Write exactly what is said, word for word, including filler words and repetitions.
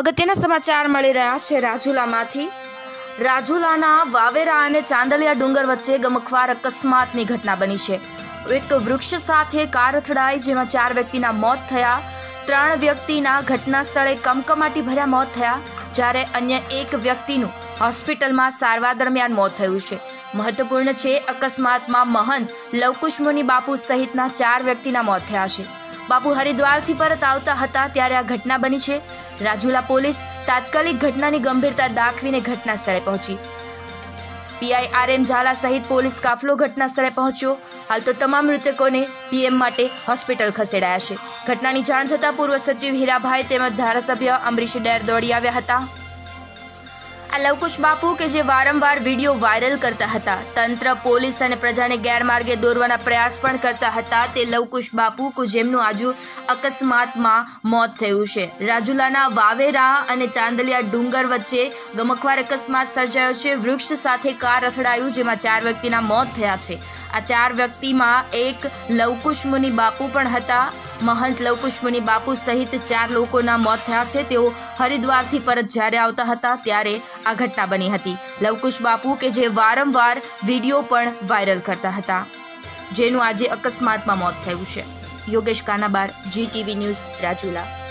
અગત્યના સમાચાર મળી રહ્યા છે રાજુલામાંથી। રાજુલાના વાવેરા અને ચાંદલિયા ડુંગર વચ્ચે ગમખ્વાર અકસ્માતની ઘટના બની છે। એક વૃક્ષ સાથે કાર અથડાઈ, જેમાં ચાર વ્યક્તિના મોત થયા। ત્રણ વ્યક્તિના ઘટના સ્થળે કમકમાટી ભર્યા મોત થયા, જ્યારે અન્ય એક વ્યક્તિનું હોસ્પિટલમાં સારવાર દરમિયાન મોત થયું છે। મહત્વપૂર્ણ છે, અકસ્માતમાં મહંત લવકુશ મુનિ બાપુ સહિતના ચાર વ્યક્તિના મોત થયા છે। બાપુ હરિદ્વારથી પરત આવતા હતા ત્યારે આ ઘટના બની છે। રાજુલા પોલીસ તાત્કાલિક ઘટનાની ગંભીરતા દાખવીને ઘટના સ્થળે પહોંચી। પીઆઈ આર એમ ઝાલા સહિત પોલીસ કાફલો ઘટના સ્થળે પહોંચ્યો। હાલ તો તમામ મૃતકોને પીએમ માટે હોસ્પિટલ ખસેડાયા છે। ઘટનાની જાણ થતાં પૂર્વ સચિવ હીરાભાઈ તેમજ ધારાસભ્ય અમરીશ ડેર દોડી આવ્યા હતા। આ લવકુશ બાપુ કે જે વારંવાર વિડીયો વાયરલ કરતા હતા, તંત્ર, પોલીસ અને પ્રજાને ગેરમાર્ગે દોરવાના પ્રયાસ પણ કરતા હતા, તે લવકુશ બાપુ કે જેમનું આજુ અકસ્માતમાં મોત થયું છે। રાજુલાના વાવેરા અને ચાંદલિયા ડુંગર વચ્ચે ગમખ્વાર અકસ્માત સર્જાયો છે। વૃક્ષ સાથે કાર અથડાયું, જેમાં ચાર વ્યક્તિના મોત થયા છે। આ ચાર વ્યક્તિમાં એક લવકુશ મુનિ બાપુ પણ હતા। મહંત લવકુશ મુનિ બાપુ સહિત ચાર લોકોના મોત થયા છે। તેઓ હરિદ્વારથી પરત જ્યારે આવતા હતા ત્યારે આ ઘટના બની હતી। લવકુશ બાપુ કે જે વારંવાર વિડીયો પણ વાયરલ કરતા હતા, જેનું આજે અકસ્માતમાં મોત થયું છે। Yogesh Kanabar, Zee TV news, Rajula.